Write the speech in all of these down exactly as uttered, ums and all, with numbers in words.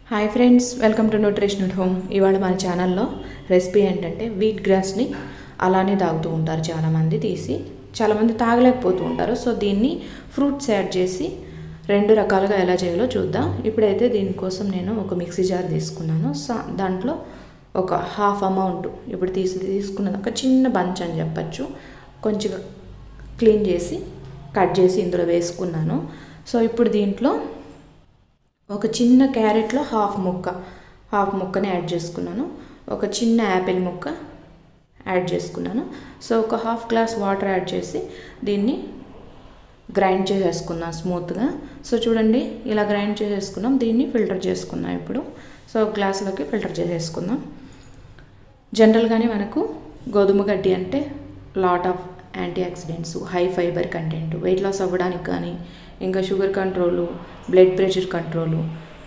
Hi friends, welcome to nutrition at home. ఇవాళ మన ఛానల్లో రెసిపీ ఏంటంటే వీట్ గ్రాస్ని అలానే తాగుతూ ఉంటారు చాలామంది, తీసి చాలామంది తాగలేకపోతూ ఉంటారు. సో దీన్ని ఫ్రూట్స్ యాడ్ చేసి రెండు రకాలుగా ఎలా చేయాలో చూద్దాం. ఇప్పుడైతే దీనికోసం నేను ఒక మిక్సీ జార్ తీసుకున్నాను. సో దాంట్లో ఒక హాఫ్ అమౌంట్ ఇప్పుడు తీసి తీసుకున్నది ఒక చిన్న బంచ్ అని చెప్పచ్చు, కొంచెం క్లీన్ చేసి కట్ చేసి ఇందులో వేసుకున్నాను. సో ఇప్పుడు దీంట్లో ఒక చిన్న క్యారెట్లో హాఫ్ ముక్క హాఫ్ ముక్కని యాడ్ చేసుకున్నాను. ఒక చిన్న యాపిల్ ముక్క యాడ్ చేసుకున్నాను. సో ఒక హాఫ్ గ్లాస్ వాటర్ యాడ్ చేసి దీన్ని గ్రైండ్ చేసేసుకున్నాను స్మూత్గా. సో చూడండి, ఇలా గ్రైండ్ చేసేసుకున్నాం. దీన్ని ఫిల్టర్ చేసుకున్నాం. ఇప్పుడు సో గ్లాసులోకి ఫిల్టర్ చేసేసుకుందాం. జనరల్గానే మనకు గోధుమ గడ్డి అంటే lot of anti oxidants, high fibre content, weight loss అవ్వడానికి కానీ, ఇంకా sugar control, blood pressure control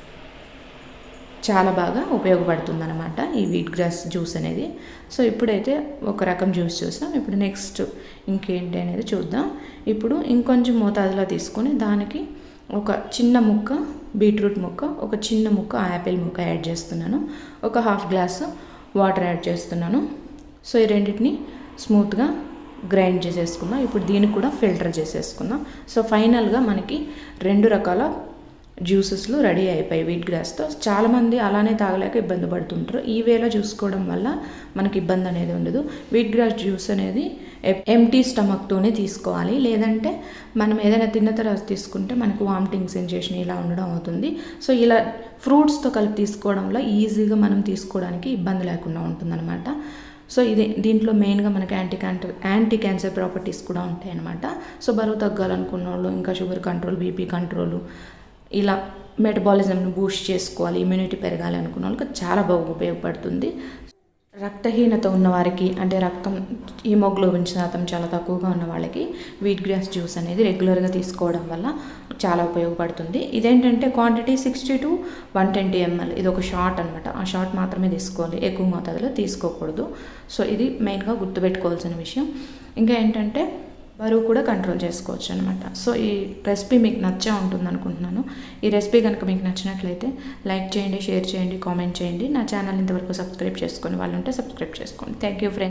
చాలా బాగా ఉపయోగపడుతుంది అన్నమాట ఈ వీట్ గ్రాస్ జ్యూస్ అనేది. సో ఇప్పుడైతే ఒక రకం జ్యూస్ చూసాం. ఇప్పుడు నెక్స్ట్ ఇంకేంటి అనేది చూద్దాం. ఇప్పుడు ఇంకొంచెం మోతాదులో తీసుకొని దానికి ఒక చిన్న ముక్క బీట్రూట్ ముక్క, ఒక చిన్న ముక్క యాపిల్ ముక్క యాడ్ చేస్తున్నాను. ఒక హాఫ్ గ్లాసు వాటర్ యాడ్ చేస్తున్నాను. సో ఈ రెండింటిని స్మూత్గా గ్రైండ్ చేసేసుకుందాం. ఇప్పుడు దీన్ని కూడా ఫిల్టర్ చేసేసుకుందాం. సో ఫైనల్గా మనకి రెండు రకాల జ్యూసెస్లు రెడీ అయిపోయాయి వీట్ గ్రాస్తో. చాలామంది అలానే తాగలేక ఇబ్బంది పడుతుంటారు. ఈ వేలో చూసుకోవడం వల్ల మనకి ఇబ్బంది అనేది ఉండదు. వీట్ గ్రాస్ జ్యూస్ అనేది ఎంటీ స్టమక్తోనే తీసుకోవాలి, లేదంటే మనం ఏదైనా తిన్న తర్వాత తీసుకుంటే మనకు వామిటింగ్ సెన్సేషన్ ఇలా ఉండడం అవుతుంది. సో ఇలా ఫ్రూట్స్తో కలిపి తీసుకోవడం వల్ల ఈజీగా మనం తీసుకోవడానికి ఇబ్బంది లేకుండా ఉంటుందన్నమాట. సో ఇది దీంట్లో మెయిన్గా మనకి anti cancer anti cancer properties కూడా ఉంటాయి అన్నమాట. సో బరువు తగ్గాలనుకున్న వాళ్ళు, ఇంకా షుగర్ కంట్రోల్, బీపీ కంట్రోలు, ఇలా మెటబాలిజంను బూస్ట్ చేసుకోవాలి, ఇమ్యూనిటీ పెరగాలి అనుకున్న వాళ్ళకి చాలా బాగా ఉపయోగపడుతుంది. రక్తహీనత ఉన్నవారికి, అంటే రక్తం హిమోగ్లోబిన్ శాతం చాలా తక్కువగా ఉన్న వాళ్ళకి వీట్ గ్రాస్ జ్యూస్ అనేది రెగ్యులర్గా తీసుకోవడం వల్ల చాలా ఉపయోగపడుతుంది. ఇదేంటంటే quantity sixty to one twenty ML, ఇది ఒక షాట్ అనమాట. ఆ షాట్ మాత్రమే తీసుకోవాలి, ఎక్కువ మోతాదులో తీసుకోకూడదు. సో ఇది మెయిన్గా గుర్తుపెట్టుకోవాల్సిన విషయం. ఇంకా ఏంటంటే బరువు కూడా కంట్రోల్ చేసుకోవచ్చు అనమాట. సో ఈ రెసిపీ మీకు నచ్చే ఉంటుంది అనుకుంటున్నాను. ఈ రెసిపీ కనుక మీకు నచ్చినట్లయితే లైక్ చేయండి, షేర్ చేయండి, కామెంట్ చేయండి. నా ఛానల్ ఇంతవరకు సబ్స్క్రైబ్ చేసుకొని వాళ్ళు ఉంటే సబ్స్క్రైబ్ చేసుకోండి. Thank you friends.